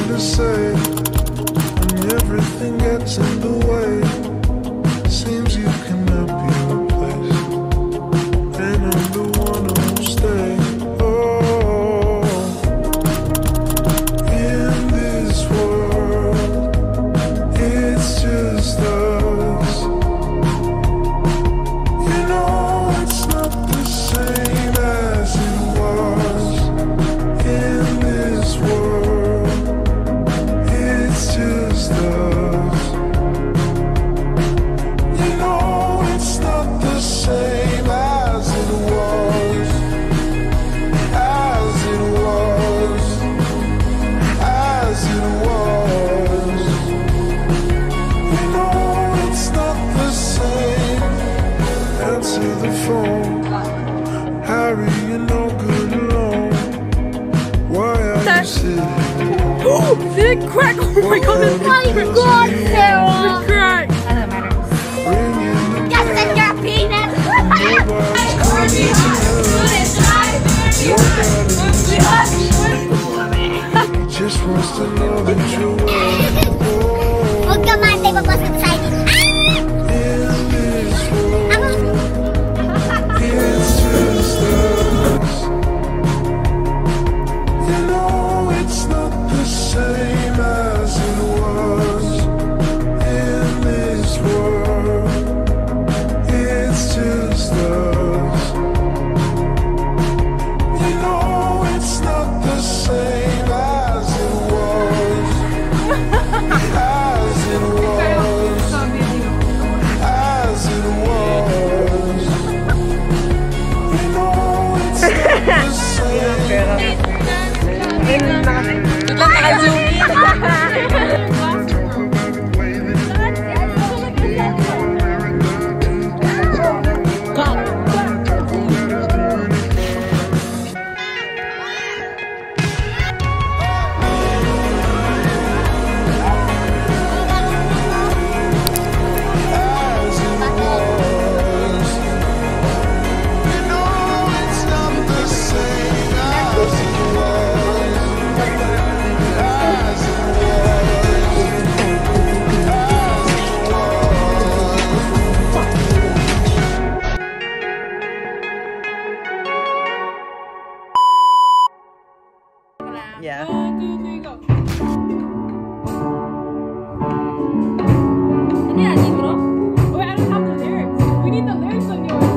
to say when everything gets in the way. Seems you cannot be replaced, and I'm the one who'll stay. Oh, in this world, it's just us. You know it's not the same as it was. In this world, it's just us. You know it's not the same as it was. As it was. As it was. You know it's not the same. Answer the phone. Harry, you're no good alone. Why are you sitting? Oh, did it crack? Oh my god, it cracked! Oh my god, Sarah! It cracked! Doesn't matter. Ringing the Just in your penis! He just wants to know that you're well. Huwag ka man, tayo papasok sa akin. In this world, it's just us. You know it's not the same as it was. In this world, it's just us. You know it's not the same as it was. As it was. As it was. You know it's not the same. As it was. You know it's not the same as it was. As it was. Yeah. 1, 2, 3, go. Wait, I don't have the lyrics. We need the lyrics on yours.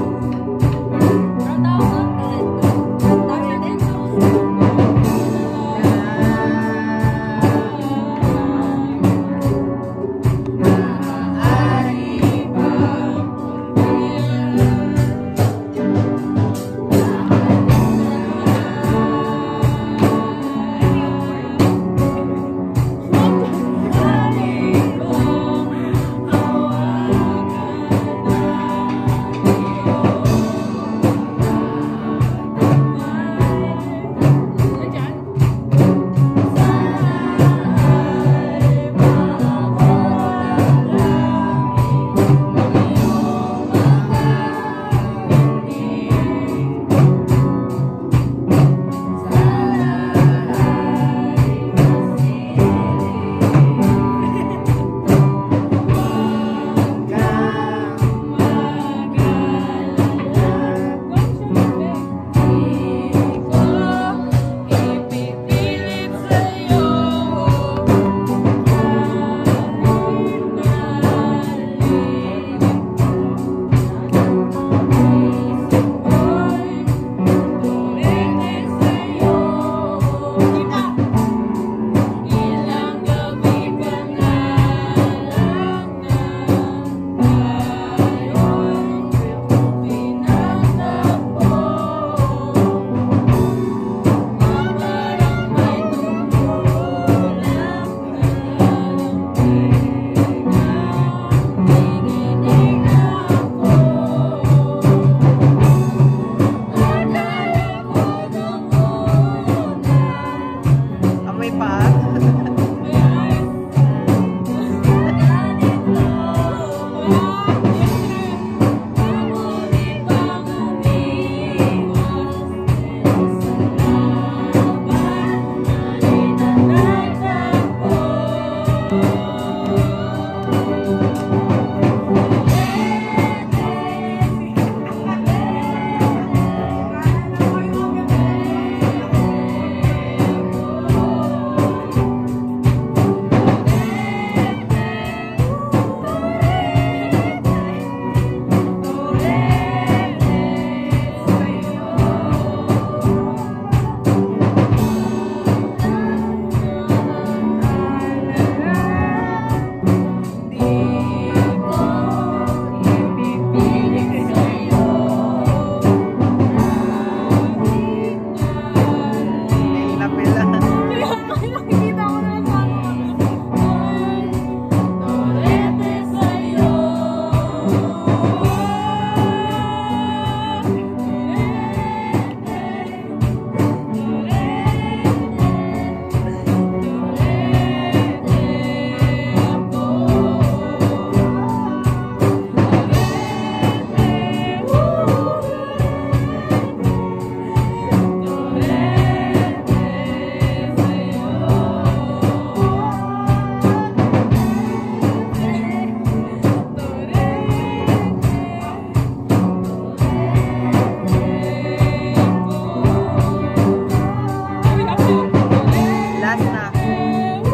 yeah.